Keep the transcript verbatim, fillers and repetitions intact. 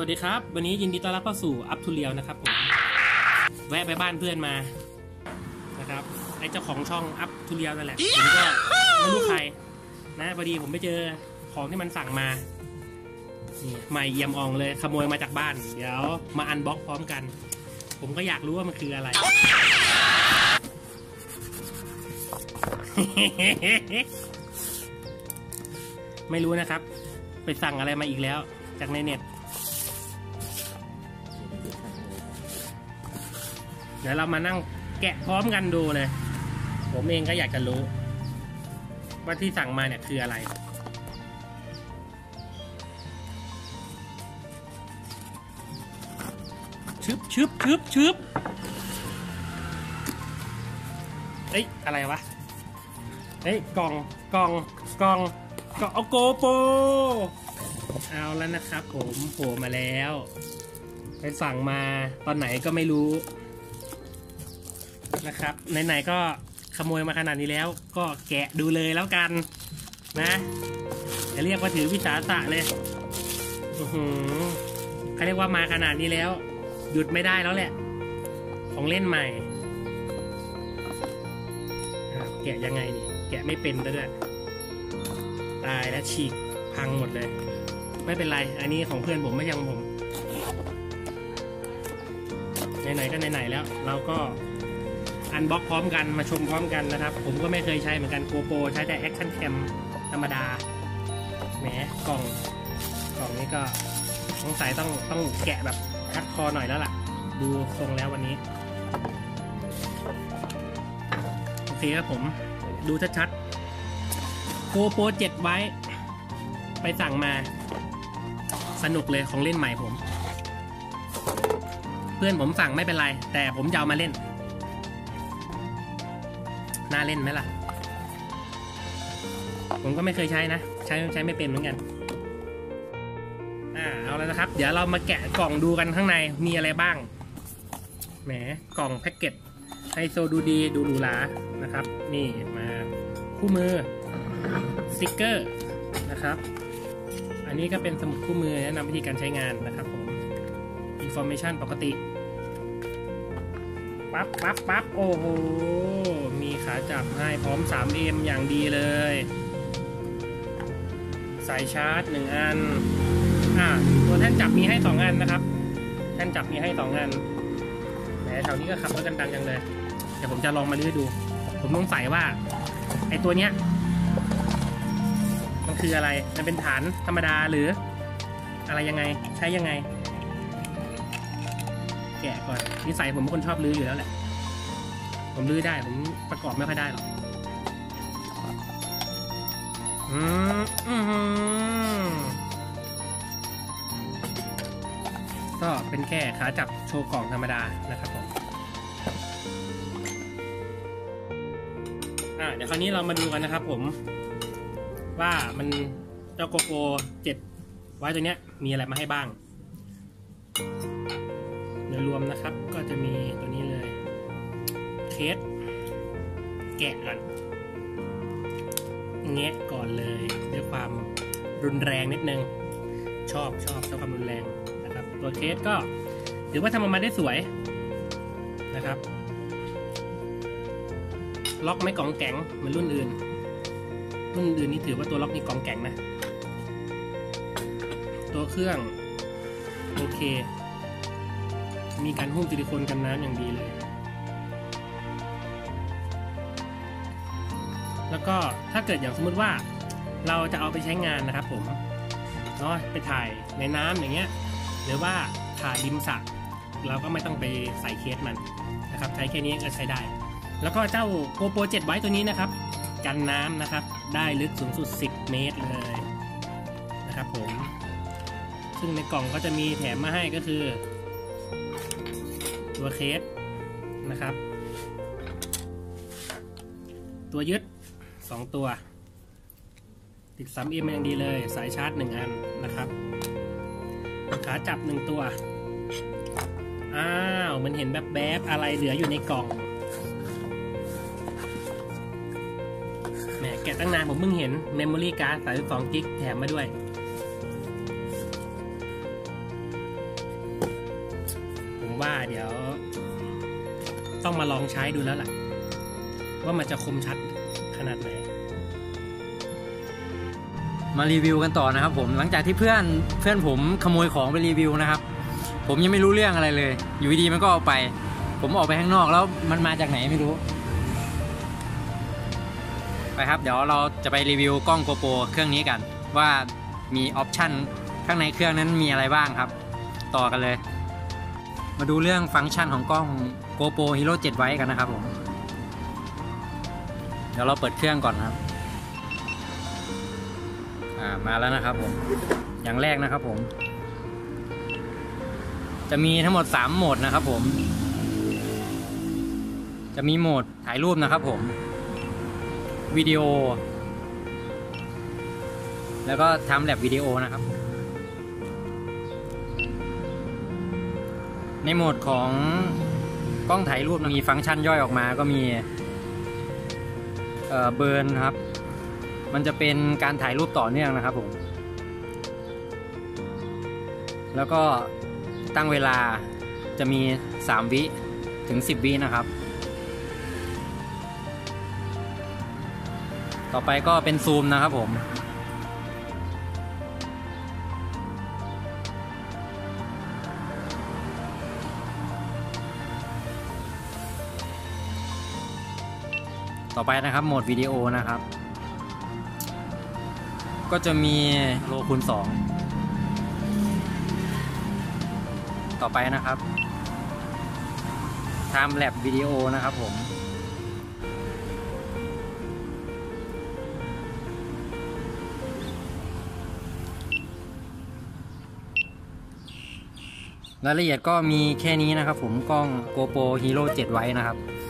วัสดีครับวันนี้ยินดีต้อนรับเข้าสู่อัพทูเรียลนะครับผมแวะไปบ้านเพื่อนมานะครับไอ้เจ้าของช่องอัพทูเรียลนั่นแหละผมก็ไม่รู้ใครนะพอดีผมไปเจอของที่มันสั่งมานี่ใหม่เยี่ยมอ่องเลยขโมยมาจากบ้านเดี๋ยวมาอันบ็อกพร้อมกันผมก็อยากรู้ว่ามันคืออะไร ไม่รู้นะครับไปสั่งอะไรมาอีกแล้วจากในเน็ตเดี๋ยวเรามานั่งแกะพร้อมกันดูเลยผมเองก็อยากจะรู้ว่าที่สั่งมาเนี่ยคืออะไรชึบชึบชึบชึบเอ้ยอะไรวะเฮ้ยกล่องกล่องกล่องกล่องเอาโกโปเอาแล้วนะครับผมโผล่มาแล้วไปสั่งมาตอนไหนก็ไม่รู้นะครับไหนๆก็ขโมยมาขนาดนี้แล้วก็แกะดูเลยแล้วกันนะจะเรียกว่าถือวิสาสะเลยอือหือเขาเรียกว่ามาขนาดนี้แล้วหยุดไม่ได้แล้วแหละของเล่นใหม่แกะยังไงนี่แกะไม่เป็นด้วยตายแล้วฉีกพังหมดเลยไม่เป็นไรอันนี้ของเพื่อนผมไม่ใช่ของผมไหนๆก็ไหนๆแล้วเราก็อันบ็อกพร้อมกันมาชมพร้อมกันนะครับผมก็ไม่เคยใช้เหมือนกันโกโปรใช้แต่แอคชั่นแคมธรรมดาแหมกล่องกล่องนี้ก็สงสัยต้องต้องแกะแบบคัดคอหน่อยแล้วล่ะดูทรงแล้ววันนี้โอเคครับผมดูชัดๆโกโปรเจ็ดไว้ไปสั่งมาสนุกเลยของเล่นใหม่ผมเพื่อนผมสั่งไม่เป็นไรแต่ผมจะเอามาเล่นน่าเล่นไหมล่ะผมก็ไม่เคยใช้นะใช้ใช้ไม่เป็นเหมือนกันอ่าเอาแล้วนะครับเดี๋ยวเรามาแกะกล่องดูกันข้างในมีอะไรบ้างแหมกล่องแพ็กเกจไฮโซดูดีดูหรูหรานะครับนี่มาคู่มือสติ๊กเกอร์นะครับอันนี้ก็เป็นสมุดคู่มือแนะนำวิธีการใช้งานนะครับผมอินฟอร์เมชันปกติปั๊บปั๊บปั๊บโอ้โหมีขาจับให้พร้อม ทรี เอ็ม อย่างดีเลยสายชาร์จหนึ่งอันอ่าตัวแท่นจับมีให้สองอันนะครับแท่นจับมีให้สองอันแหมแถวนี้ก็ขับรถกันดังจังเลยเดี๋ยวผมจะลองมาลื้อดูผมสงสัยว่าไอตัวเนี้ยมันคืออะไรมันเป็นฐานธรรมดาหรืออะไรยังไงใช้ยังไงแกะก่อนนิสัยผมเป็นคนชอบลื้ออยู่แล้วแหละผมลื้อได้ผมประกอบไม่ค่อยได้หรอกอืมอืมก็เป็นแค่ขาจับโชว์กล่องธรรมดานะครับผมอ่าเดี๋ยวคราวนี้เรามาดูกันนะครับผมว่ามันเจ้าโกโปรเจ็ดไว้ตัวเนี้ยมีอะไรมาให้บ้างโดยรวมนะครับก็จะมีตัวนี้เลยเคสแกะก่อนแงะก่อนเลยด้วยความรุนแรงนิดนึงชอบชอบชอบความรุนแรงนะครับตัวเคสก็ถือว่าทำออกมาได้สวยนะครับล็อกไม่กองแข็งเหมือนรุ่นอื่นรุ่นอื่นนี่ถือว่าตัวล็อกนี่กองแข็งนะตัวเครื่องโอเคมีการหุ้มซิลิโคนกันน้ำอย่างดีเลยแล้วก็ถ้าเกิดอย่างสมมุติว่าเราจะเอาไปใช้งานนะครับผมเนาะไปถ่ายในน้ำอย่างเงี้ยหรือว่าถ่ายริมสระเราก็ไม่ต้องไปใส่เคสมันนะครับใช้แค่นี้ก็ใช้ได้แล้วก็เจ้าโกโปรเจ็ดไว้ตัวนี้นะครับกันน้ำนะครับได้ลึกสูงสุดสิบเมตรเลยนะครับผมซึ่งในกล่องก็จะมีแถมมาให้ก็คือตัวเคสนะครับตัวยึดสองตัวติด ทรี เอ็ม อย่างดีเลยสายชาร์จหนึ่งอันนะครับขาจับหนึ่งตัวอ้าวมันเห็นแบบแบบอะไรเหลืออยู่ในกล่องแหมแกะตั้งนานผมเพิ่งเห็นเมมโมรี่การ์ดสามสิบสองกิกะไบต์แถมมาด้วยว่าเดี๋ยวต้องมาลองใช้ดูแล้วล่ะว่ามันจะคมชัดขนาดไหนมารีวิวกันต่อนะครับผมหลังจากที่เพื่อนเพื่อนผมขโมยของไปรีวิวนะครับผมยังไม่รู้เรื่องอะไรเลยอยู่ดีมันก็เอาไปผมออกไปข้างนอกแล้วมันมาจากไหนไม่รู้ไปครับเดี๋ยวเราจะไปรีวิวกล้อง GoPro เครื่องนี้กันว่ามีออปชั่นข้างในเครื่องนั้นมีอะไรบ้างครับต่อกันเลยมาดูเรื่องฟังก์ชันของกล้อง GoPro Hero เซเว่น ไว้กันนะครับผมเดี๋ยวเราเปิดเครื่องก่อนครับอ่ามาแล้วนะครับผมอย่างแรกนะครับผมจะมีทั้งหมดสามโหมดนะครับผมจะมีโหมดถ่ายรูปนะครับผมวิดีโอแล้วก็ทำแลบวิดีโอนะครับในโหมดของกล้องถ่ายรูปมีฟังก์ชันย่อยออกมาก็มีเอ่อเบิร์นครับมันจะเป็นการถ่ายรูปต่อเนื่องนะครับผมแล้วก็ตั้งเวลาจะมีสามวิถึงสิบวินะครับต่อไปก็เป็นซูมนะครับผมต่อไปนะครับโหมดวิดีโอนะครับก็จะมีโลคูณสองต่อไปนะครับไทม์แลปวิดีโอนะครับผมรายละเอียดก็มีแค่นี้นะครับผมกล้อง GoPro Hero เซเว่น ไว้นะครับ